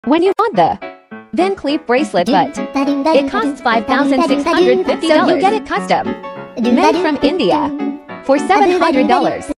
When you want the Van Cleef bracelet, but it costs $5,650, so you get it custom, made from India, for $700.